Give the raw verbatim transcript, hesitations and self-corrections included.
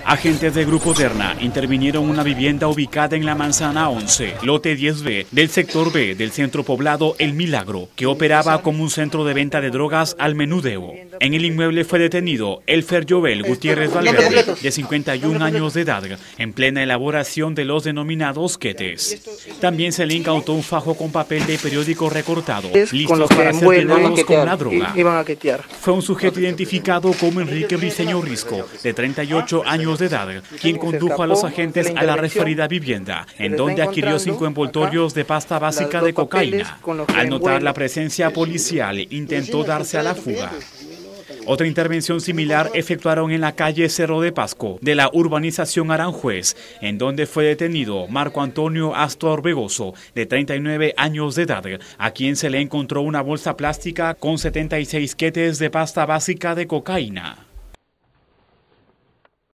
Agentes del Grupo Terna intervinieron en una vivienda ubicada en la Manzana once, lote diez B, del sector B del centro poblado El Milagro, que operaba como un centro de venta de drogas al menudeo. En el inmueble fue detenido Elfer Joel Gutiérrez Valverde, de cincuenta y un años de edad, en plena elaboración de los denominados quetes. También se le incautó un fajo con papel de periódico recortado, listos para ser llenados con la droga. Fue un sujeto identificado como Enrique Briceño Risco, de treinta y ocho años de edad, quien condujo a los agentes a la referida vivienda, en donde adquirió cinco envoltorios de pasta básica de cocaína. Al notar la presencia policial, intentó darse a la fuga. Otra intervención similar efectuaron en la calle Cerro de Pasco, de la urbanización Aranjuez, en donde fue detenido Marco Antonio Astor Vegoso, de treinta y nueve años de edad, a quien se le encontró una bolsa plástica con setenta y seis quetes de pasta básica de cocaína.